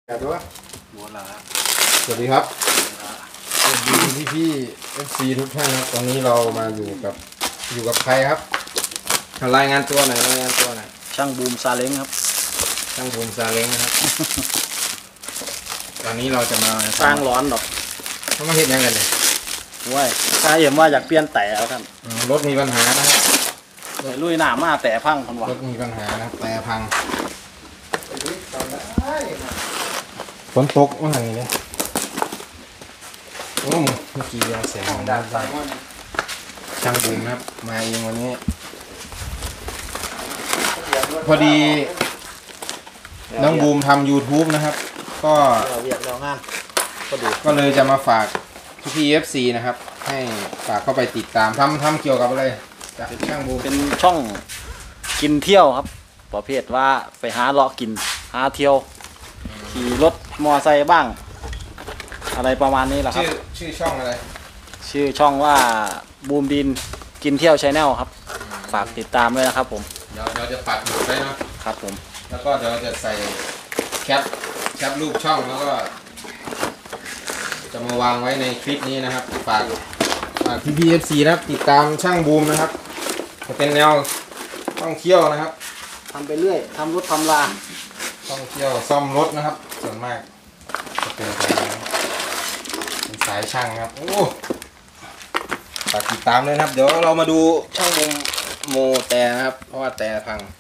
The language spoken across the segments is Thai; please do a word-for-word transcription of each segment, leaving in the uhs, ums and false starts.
ด้วยบัวละสวัสดีครับสวัสดีพี่พี่เอฟซีทุกท่านครับตอนนี้เรามาอยู่กับอยู่กับใครครับรายงานตัวหน่อยรายงานตัวหน่อยช่างบูมซาเล้งครับช่างบูมซาเล้งนะครับตอนนี้เราจะมาสร้างร้อนหรอกต้องมาเห็นยังไงเลยว้ยถ้าเห็นว่าอยากเปลี่ยนแต่แล้วท่านรถมีปัญหานะครับลุยหนามาแต่พังคนวะรถมีปัญหานะครับแต่พังฝนตกว่าอย่างนี้โอ้เมื่อกี้ยาเสียงของด้านซ้ายช่างบูมนะครับมาเองวันนี้พอดีน้องบูมทำ ยูทูบ นะครับก็ก็เลยจะมาฝากพี่เอฟซีนะครับให้ฝากเข้าไปติดตามทำทำเกี่ยวกับอะไรจากช่างบูมเป็นช่องกินเที่ยวครับประเภทว่าไปหาเลาะกินหาเที่ยวขี่รถมอไซค์บ้างอะไรประมาณนี้แหละครับชื่อชื่อช่องอะไรชื่อช่องว่าบูมดินกินเที่ยวชาแนลครับฝากติดตามด้วยนะครับผมเดี๋ยวเราจะปักหมุดไว้เนาะครับผมแล้วก็เดี๋ยวเราจะใส่แคปแคปรูปช่องแล้วก็จะมาวางไว้ในคลิปนี้นะครับฝากฝากพี่พีเอฟซีนะครับติดตามช่างบูมนะครับจะเป็นแนวท่องเที่ยวนะครับทำไปเรื่อยทำรถทำลาท่องเที่ยวซ่อมรถนะครับส่วนมากจะเป็นเป็นสายช่างครับโอ้ฝากติดตามเลยนะครับเดี๋ยวเรามาดูช่างบูมโมแต่นะครับเพราะว่าแต่พัง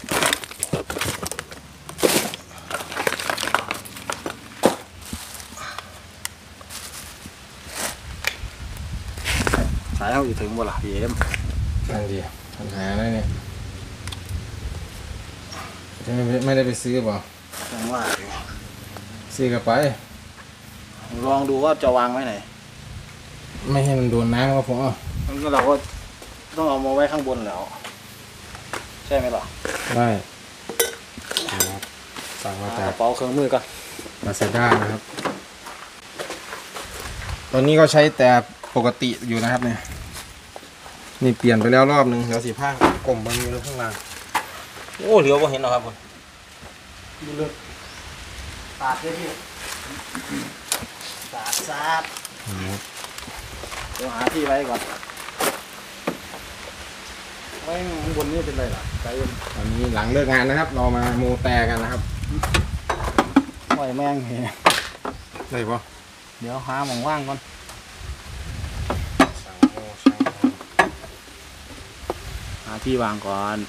สายเขาอยู่ถึงบ่ล่ะพี่เอ็มนั่นดีปัญหาอะไรเนี่ยไม่ไม่ได้ไปซื้อบ่ยังว่าซื้อกลับไปลองดูว่าจะวางไว้ไหนไม่ให้มันโดนน้ำก็พอมันก็เราก็ต้องเอามาไว้ข้างบนแล้วใช่ไหมล่ะได้สั่งมาจากกระเป๋าเครื่องมือก่อนลาซาด้านะครับตอนนี้ก็ใช้แต่ปกติอยู่นะครับเนี่ยนี่เปลี่ยนไปแล้วรอบนึงเดี๋ยวสีผ้ากลมบางอยู่ข้างล่างโอ้เหลียวก็เห็นหรอครับผมดูเลยตาดเลยพี่ตาดซาดเดี๋ยวหาที่ไว้ก่อนไว้ข้างบนนี่เป็นไรล่ะใจเย็นตอนนี้หลังเลิกงานนะครับเรามาโมแต่กันนะครับปล่อยแมงเห็นได้ปะเดี๋ยวหาหม่องว่างก่อนหาที่วางก่อน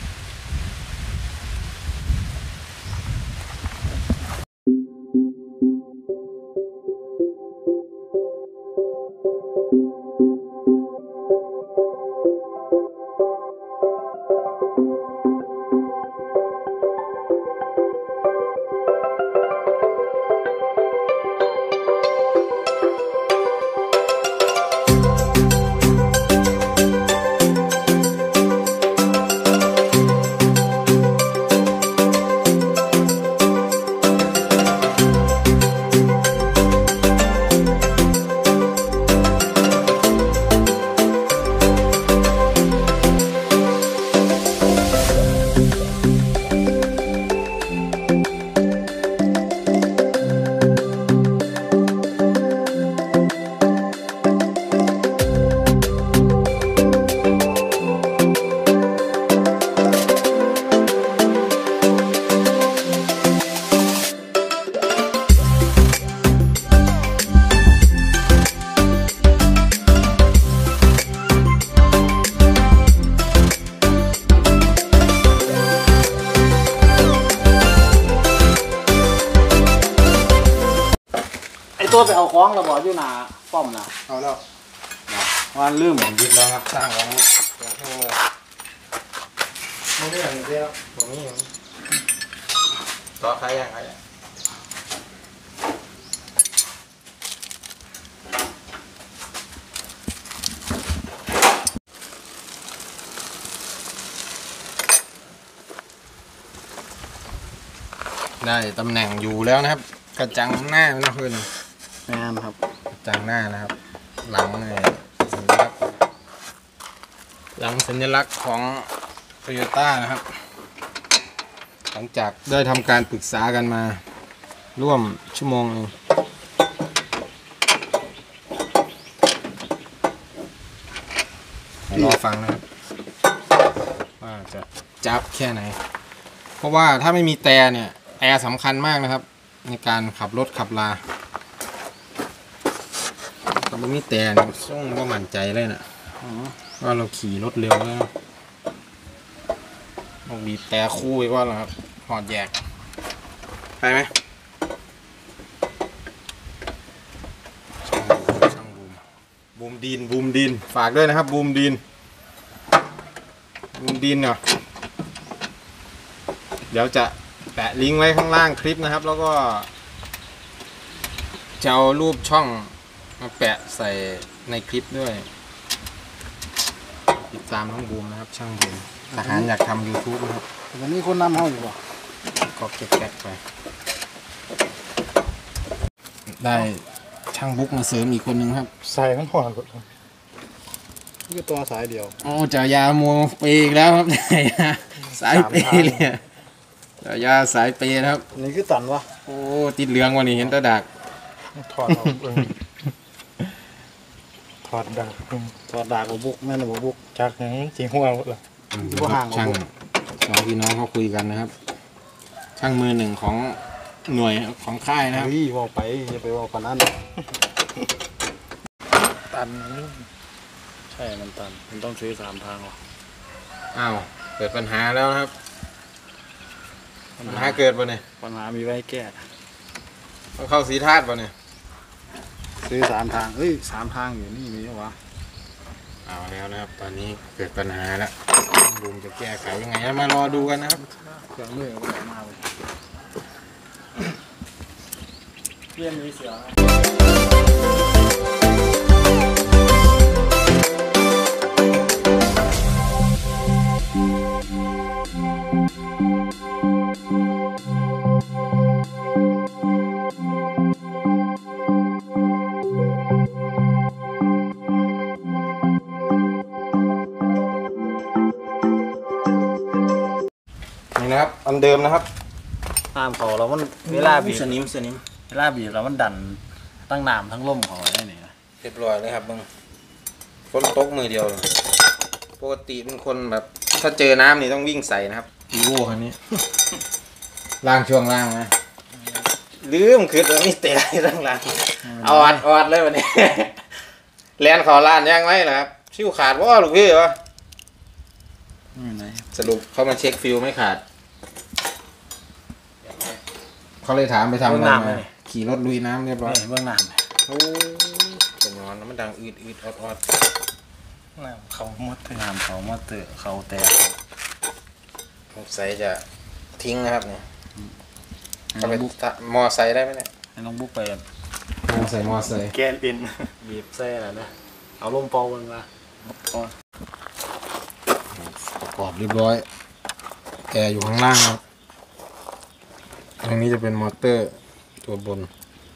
ตัวไปเอาคล้องเราบอกอยู่หนาป้อมนะเอาแล้ววันลืมยึดแล้วครับสร้างของไม่ได้อย่างเดียวตรงนี้ต่อใครยังใครได้ตำแหน่งอยู่แล้วนะครับกระจังหน้าไม่ต้องขึ้นงามครับกระจังหน้านะครับหลังเนี่ยสัญลักษณ์หลังสัญลักษณ์ของโตโยต้านะครับหลังจากได้ทำการปรึกษากันมาร่วมชั่วโมงหนึงรอฟังนะครับว่าจะจับแค่ไหนเพราะว่าถ้าไม่มีแต่เนี่ยแอร์สำคัญมากนะครับในการขับรถขับลาถ้าไม่มีแต่เนี่ยส่งก็มั่นใจเลยนะว่าเราขี่รถเร็วแล้วต้องบีบแต่คู่ไว้ก่อนนะครับหอดแยกไปไหมช่างบูมบูมดินบูมดินฝากด้วยนะครับบูมดินบูมดินเนาะเดี๋ยวจะแปะลิงก์ไว้ข้างล่างคลิปนะครับแล้วก็จะเอารูปช่องมาแปะใส่ในคลิปด้วยติดตามน้องบูมนะครับช่างบูมทหารอยากทำ YouTube นะครับวันนี้คนนำเขาอยู่ป่ะก็เก็บแก๊กไปได้ช่างบุ๊กมาเสริมอีกคนนึงครับใส่ทั้งห่อหมดนี่คือตัวสายเดียวโอ้จ่ายาโมเปอีกแล้วครับ สายเปเลยจ่ายาสายเปนะครับนี่คือตันวะโอ้ติดเหลืองวันนี้เห็นตาดักถอดเอาเองถอดดักถอดดากบุกแม่นบุกจากอย่างนี้จริงหัวหมดเลยช่างสองพี่น้องเขาคุยกันนะครับ ช่างมือหนึ่งของหน่วยของค่ายนะครับเฮ้ยว่าไปอย่าไปว่าปานนั้นตันใช่มันตันมันต้องซื้อสามทางหรออ้าวเกิดปัญหาแล้วนะครับปัญหาเกิดป่ะเนี่ยปัญหามีไว้แก้ต้องเข้าสีธาตุป่ะเนี่ยซื้อสามทางเอ้ยสามทางอยู่นี่มีวะเอาแล้วนะครับตอนนี้เกิดปัญหาแล้วบูมจะแก้ไขยังไงมารอดูกันนะครับเครื่องมือก็มาเลยเพี้ยนมีเสียงนี่นะครับอันเดิมนะครับตามเขาเรามันเวลาบีบสนิมสนิมเวลาบีบเรามันดันตั้งน้ำทั้งล่มเขาได้นี่นะเรียบร้อยเลยครับมึงฝนตกมือเดียวเลยปกติเป็นคนแบบถ้าเจอน้ำนี่ต้องวิ่งใส่นะครับอีโว่คันนี้ ล่างช่วงล่างนะลืมคือตัวนี้เตะตั้งล่างเอาอัดเอาอัดเลยวันนี้ แลนขอล้านยังไงล่ะครับชิวขาดว่าลูกพี่วะไม่ไหนสรุปเขามาเช็คฟิลไม่ขาดเขาเลยถามไปทำอะไรมาขี่รถลุยน้ำเรียบร้อยเบื้องน้ำเลยโอ้ตรงนอนมันดังอืดอืดออดออดน้ำเขามดเตอน้ำเขามดเตอเขาแต่สงสัยจะทิ้งนะครับเนี่ยเขาไปมอไซค์ได้ไหมเนี่ยให้น้องบุ๊กไปมอไซค์มอไซค์แกนอินบีบแซ่แล้วนะเอาลมเปาเบิ่งมาประกอบเรียบร้อยแอร์อยู่ข้างล่างครับตรงนี้จะเป็นมอเตอร์ตัวบน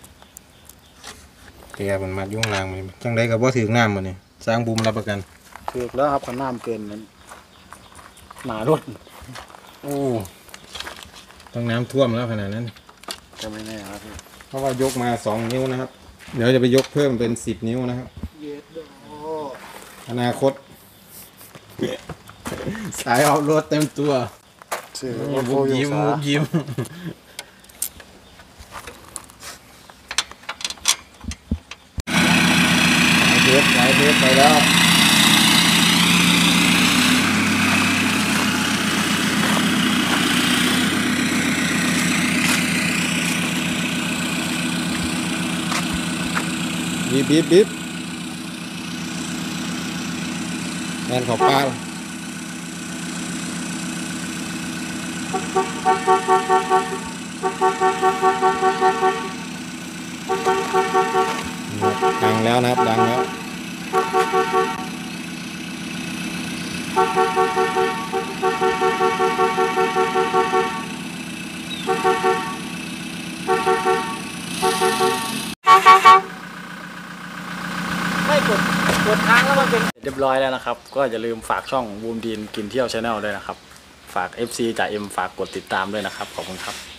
แกเป็นมัดยุ่งล่างมันจังได้กับว่าถึงน้ำมันนี่สร้างบูมรับประกันถูกแล้วครับขันน้ำเกินนั้นหนารถโอ้ต้องน้ำท่วมแล้วขนาดนั้นจะไม่แน่ครับพี่เพราะว่ายกมาสองนิ้วนะครับ เดี๋ยวจะไปยกเพิ่มเป็นสิบนิ้วนะครับเย็ดโดอนาคต สายออกรถเต็มตัวสื่อมุกยิ้มมุกยิ้มเทปหลายเทปไปแล้วบีบบีบบีบแอนขอบปลาดังแล้วนะครับดังแล้วไม่กดกดค้างแล้วมันเป็นเรียบร้อยแล้วนะครับก็อย่าลืมฝากช่องบูมดีนกินเที่ยวชาแนลด้วยนะครับฝาก เอฟ ซี จ่าเอ็มฝากกดติดตามด้วยนะครับขอบคุณครับ